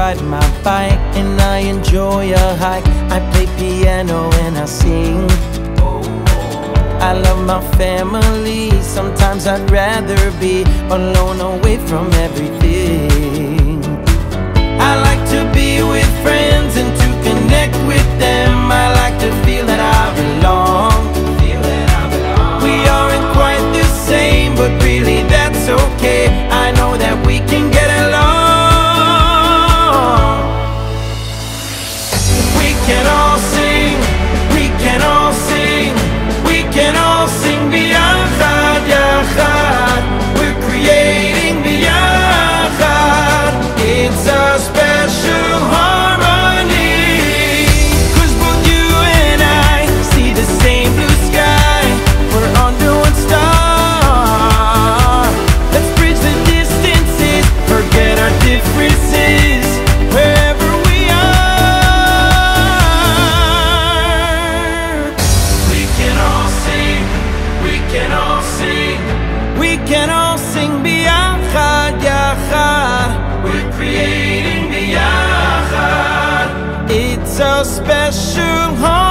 ride my bike and I enjoy a hike. I play piano and I sing. I love my family, sometimes I'd rather be alone, away from everything. I like to be with friends and to connect with them. I like to feel that I belong. We aren't quite the same, but really that's okay. I know that we can get along. We can all sing, we can all sing, we can all sing biyachad, yachad. We're creating biyachad. It's a special harmony, 'cause both you and I see the same blue sky. We're under one star. Let's bridge the distances, forget our differences, wherever we are. We can all sing, we can all sing, we can all sing biyachad, yachad. We're creating biyachad. It's a special home.